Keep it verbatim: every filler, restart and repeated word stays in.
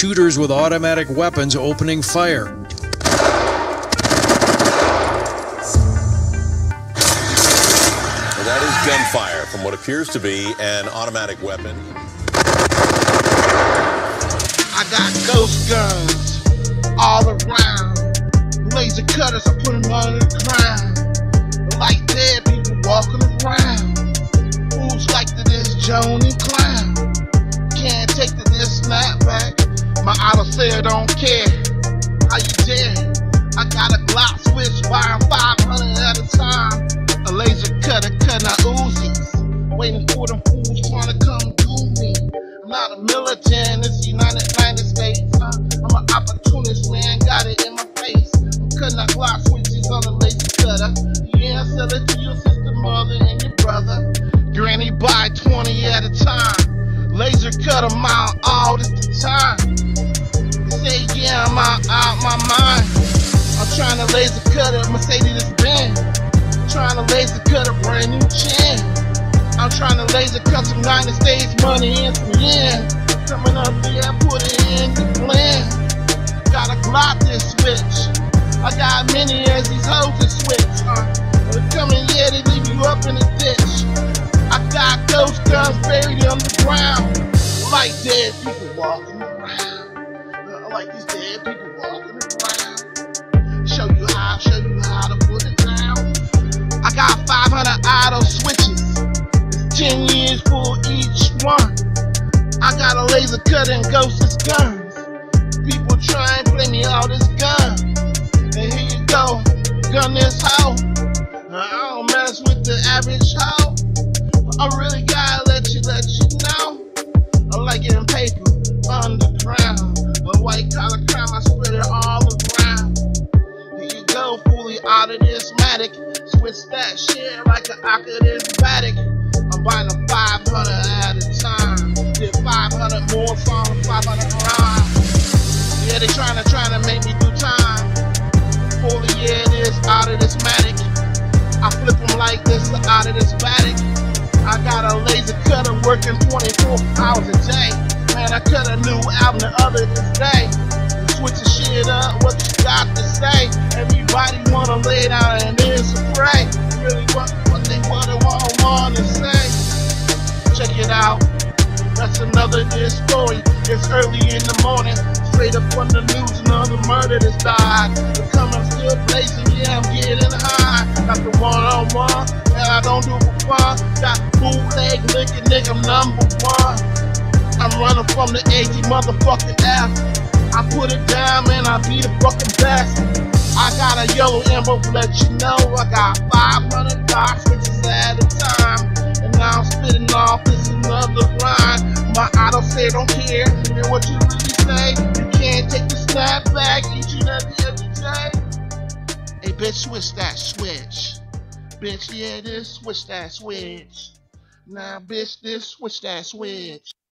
shooters with automatic weapons opening fire. Well, that is gunfire from what appears to be an automatic weapon. I got ghost guns all around. Laser cutters, I put them on the ground. Like dead people walking around. Who's like to this Joni clown? Can't take to this snapback. My auto sayer don't care. How you dare? I got a Glock switch, firing five hundred at a time. A laser cutter cutting out Uzis. Waiting for them fools trying to come to me. I'm not a militant, it's the United States. Uh, I'm an opportunist, man, got it in my face. I'm cutting out Glock switches on a laser cutter. Yeah, sell it to your sister, mother, and your brother. Granny buy twenty at a time. Laser cutter mount all this the time. They say, yeah, I'm out, out my mind. I'm trying to laser cut a Mercedes Benz. Trying to laser cut a brand new chin. I'm trying to laser cut some United States money in some yen. Coming up here, put it in the blend. Gotta Glock this switch. I got many as these hoes to switch. Uh, they come in here, they leave you up in the ditch. I got those guns buried underground. Like dead people walking around. Uh, like these dead people walking around. Show you how, show you how to put it down. I got five hundred auto switches. It's ten years for each one. I got a laser cutter and ghost guns. People try and play me all this gun. And here you go, gun this hoe. I don't mess with the average hoe. I really gotta let you, let you know. I like getting paper underground. A white collar crime, I spread it all around. Here you go, fully out of this matic. Switch that shit like an academic. I'm buying them five hundred at a time. Did five hundred more songs, five hundred rhymes. Yeah, they trying to, trying to make me do time. Fully, yeah, it is out of this matic. I flip them like this, out of this matic. I got a laser cutter working twenty-four hours a day. Man, I cut a new album the other this day. Switch the shit up, what you got to say? Everybody wanna lay down and there's a pray. Really what, what they wanna, wanna, wanna say. Check it out, that's another this story. It's early in the morning, straight up on the news, another murder that's died. The coming still blazing, yeah, I'm getting high. Got the one-on-one, and I don't do it for fun. Got bootleg licking, nigga, I'm number one. I'm running from the A G motherfucking F. I put it down, man, I be the fucking best. I got a yellow envelope, let you know. I got five hundred Glock switches at a time. And now I'm spitting off, this another grind. My auto say don't care, and what you really say. You can't take the snap back each and every other day. Hey, bitch, switch that switch. Bitch, yeah, this, switch that switch. Nah, bitch, this, switch that switch.